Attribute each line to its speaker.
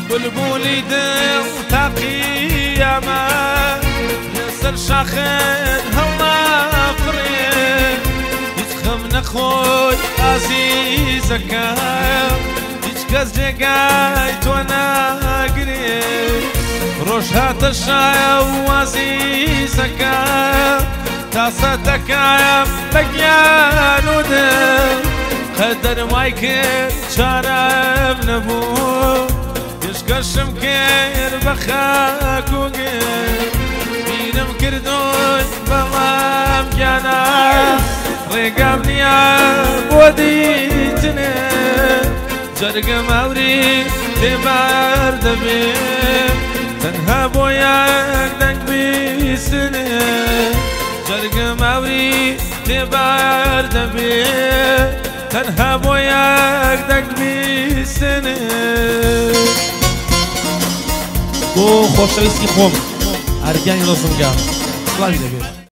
Speaker 1: بلبولی دل تا قیامت لسر شاخن هەڵا فڕێ هیچ خەم نەخۆی ئازیزەکە هیچ کەس جێگای تۆ ناگرێ ڕۆژ هاتە شایە و ئازیزەکە تاسە دەکایە بەگیان و دڵ قەدەر وای کرد چارەم نەبوو پێشکەشم کرد بە خاک و گرد بیرم کردوون بەڵام گیانە ڕێگام نییە بۆ دیتنێ جەرگەم ئەوری تێبار دەبێ تەنها بۆ یەک دەنگ بیستنێ جەرگەم ئەوری تێبار دەبێ تەنها بۆ یەک دەنگ بیستنێ
Speaker 2: بۆ خۆشەویستی خۆم ئەرگیانی ڕزمگا سڵاوی دەبێت